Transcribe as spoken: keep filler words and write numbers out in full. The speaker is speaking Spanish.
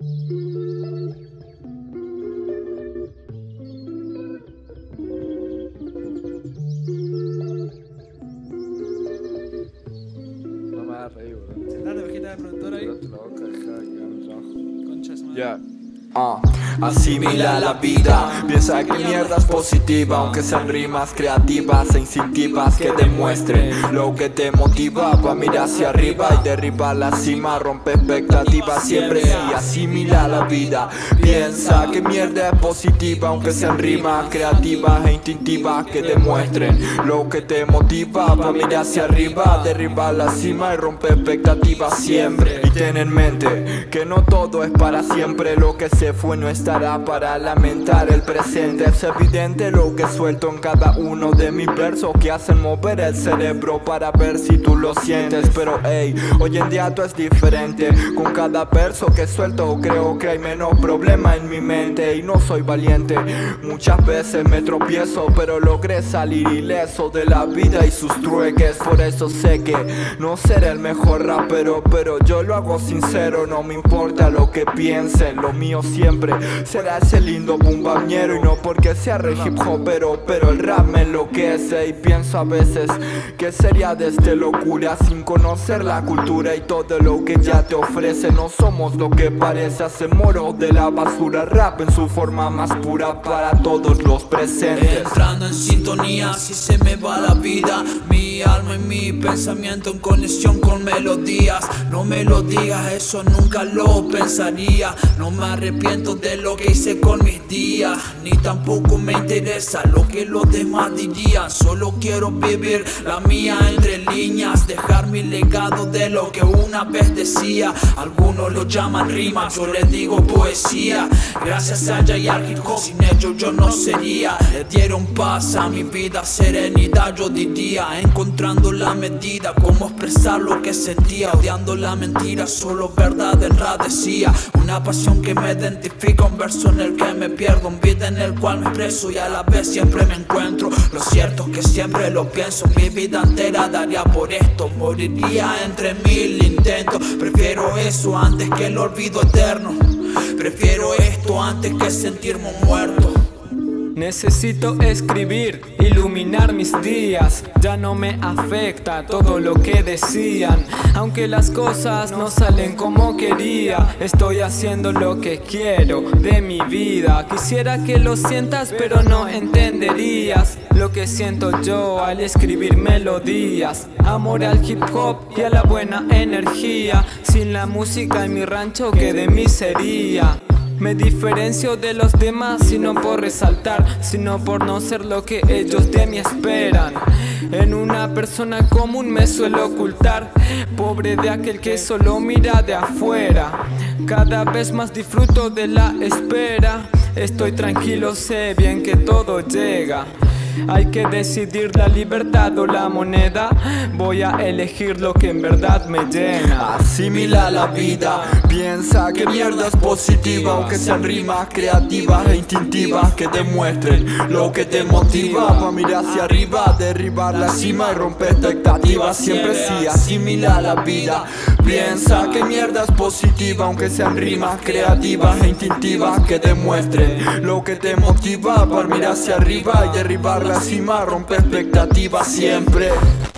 No me hagas reír, bro. Sentate, ovejita de productor ahí. Cállate la boca, deja de llegar mi trabajo. Concha de su madre. Ya. Uh, asimila la vida, piensa que mierda es positiva, aunque sean rimas creativas e instintivas que demuestren lo que te motiva. Pa' mirar hacia arriba y derribar la cima, rompe expectativas siempre. Y asimila la vida, piensa que mierda es positiva, aunque sean rimas creativas e instintivas que demuestren lo que te motiva. Pa' mirar hacia arriba, derribar la cima y rompe expectativas siempre. Y ten en mente que no todo es para siempre, lo que se fue no estará para lamentar el presente. Es evidente lo que suelto en cada uno de mis versos, que hacen mover el cerebro para ver si tú lo sientes. Pero hey, hoy en día todo es diferente. Con cada verso que suelto creo que hay menos problema en mi mente. Y no soy valiente, muchas veces me tropiezo, pero logré salir ileso de la vida y sus trueques. Por eso sé que no seré el mejor rapero, pero yo lo hago sincero. No me importa lo que piensen, lo mío siempre será ese lindo bumbañero. Y no porque sea re hip hopero, pero el rap me enloquece. Y pienso a veces que sería de este locura sin conocer la cultura y todo lo que ya te ofrece. No somos lo que parece, hacemos oro de la basura. Rap en su forma más pura para todos los presentes. Entrando en sintonía, si se me va la vida, mi alma y mi pensamiento en conexión con melodías. No me lo digas, eso nunca lo pensaría. No me arrepiento de lo que hice con mis días, ni tampoco me interesa lo que los demás dirían. Solo quiero vivir la mía entre líneas, dejar mi legado de lo que una vez decía. Algunos lo llaman rima, yo les digo poesía. Gracias a Jay y al hip hop, sin ellos yo no sería. Le dieron paz a mi vida, serenidad yo diría, encontrando la medida, cómo expresar lo que sentía, odiando la mentira, solo verdad en rap decía. Una pasión que me identifica, un verso en el que me pierdo, un beat en el cual me expreso y a la vez siempre me encuentro. Lo cierto es que siempre lo pienso, mi vida entera daría por esto, moriría entre mil intentos. Prefiero eso antes que el olvido eterno, prefiero esto antes que sentirme muerto. Necesito escribir, iluminar mis días. Ya no me afecta todo lo que decían, aunque las cosas no salen como quería. Estoy haciendo lo que quiero de mi vida. Quisiera que lo sientas, pero no entenderías lo que siento yo al escribir melodías. Amor al hip hop y a la buena energía. Sin la música en mi rancho, ¿qué de mí sería? Me diferencio de los demás y no por resaltar, sino por no ser lo que ellos de mí esperan. En una persona común me suelo ocultar, pobre de aquel que solo mira de afuera. Cada vez más disfruto de la espera. Estoy tranquilo, sé bien que todo llega. Hay que decidir la libertad o la moneda. Voy a elegir lo que en verdad me llena. Asimila la vida, piensa que mierda es positiva, aunque sean rimas creativas e instintivas que demuestren lo que te motiva. Pa' mirar hacia arriba, derribar la cima y romper expectativas siempre. Sí, asimila la vida, piensa que mierda es positiva, aunque sean rimas creativas e instintivas que demuestren lo que te motiva. Pa' mirar hacia arriba y derribar la cima, rompe expectativas siempre.